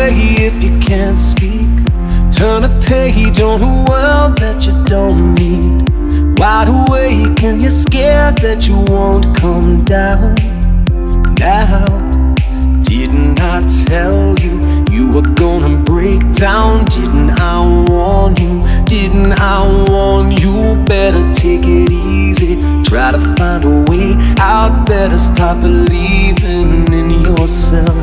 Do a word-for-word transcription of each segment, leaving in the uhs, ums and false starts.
away if you can't speak. Turn a page on a world that you don't need. Wide awake and you're scared that you won't come down. Now, didn't I tell you you were gonna break down? Didn't I warn you? Didn't I warn you? Better take it easy, try to find a way out. Better stop believing in yourself.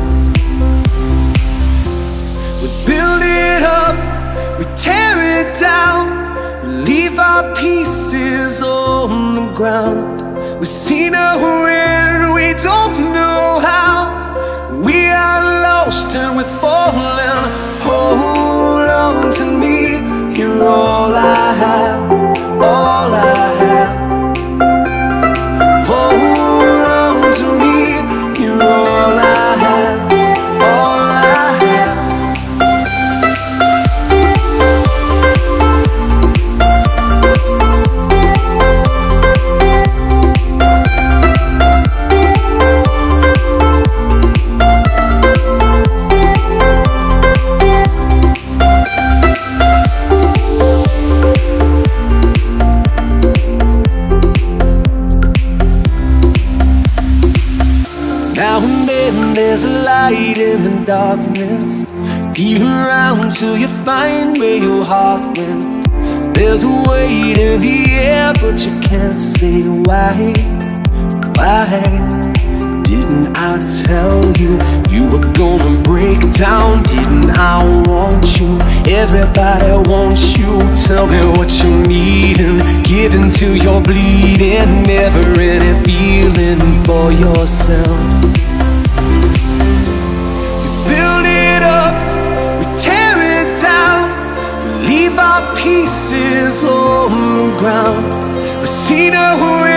We build it up, we tear it down, we leave our pieces on the ground. We see no end, we don't know how. We are lost and we're falling. Hold on to me, you're all I have, all I have. Hold on to me, you're all I have, all I have. Now and then there's a light in the darkness. Feel around till you find where your heart went. There's a weight in the air but you can't say why. Why? Didn't I tell you you were gonna break down? Didn't I want you? Everybody wants you. Tell me what you're needing, give until you're bleeding. Never any feeling for yourself. We build it up, we tear it down, we leave our pieces on the ground. We see no way